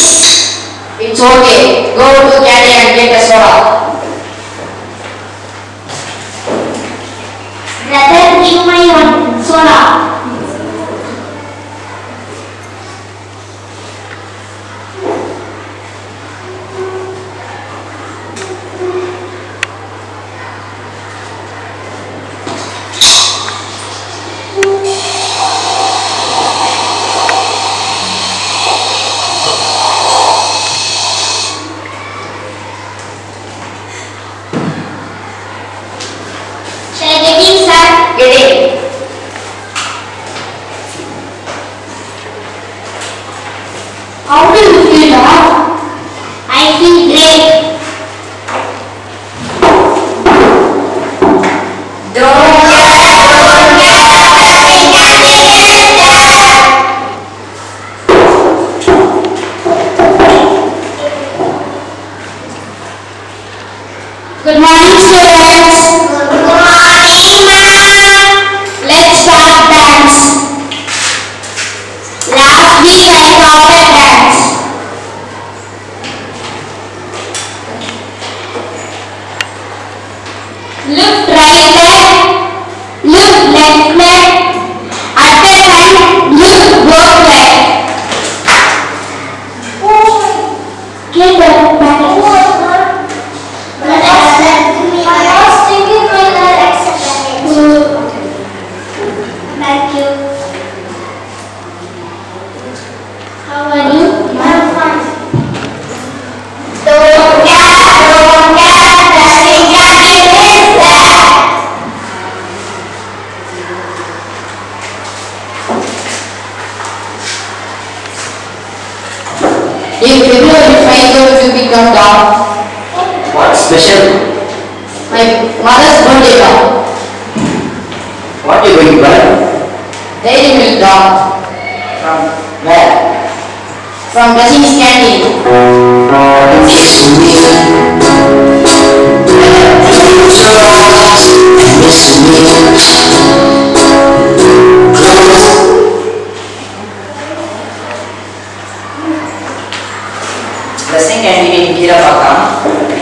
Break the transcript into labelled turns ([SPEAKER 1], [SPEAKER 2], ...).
[SPEAKER 1] It's okay. Go to canteen and get a soda.
[SPEAKER 2] Brother, give my one soda.
[SPEAKER 1] Get in.
[SPEAKER 2] How do you feel, dog? I feel great.
[SPEAKER 1] Good morning, students.
[SPEAKER 2] Good morning, ma'am.
[SPEAKER 1] Let's start dance. Last week I taught a dance. Look right leg, look left leg, other hand, look both leg.
[SPEAKER 2] Get the back. Thank you. How are you? I'm fine.
[SPEAKER 1] Don't get, nothing can is there. In February 5 will become down.
[SPEAKER 3] What special?
[SPEAKER 1] My mother's birthday down.
[SPEAKER 3] What are you going to buy?
[SPEAKER 1] Dairy milk down.
[SPEAKER 3] From where?
[SPEAKER 1] From Rajini's canteen.
[SPEAKER 3] Kiss me. Close your eyes and listen me. Close. Blessing canteen in Kirapakam.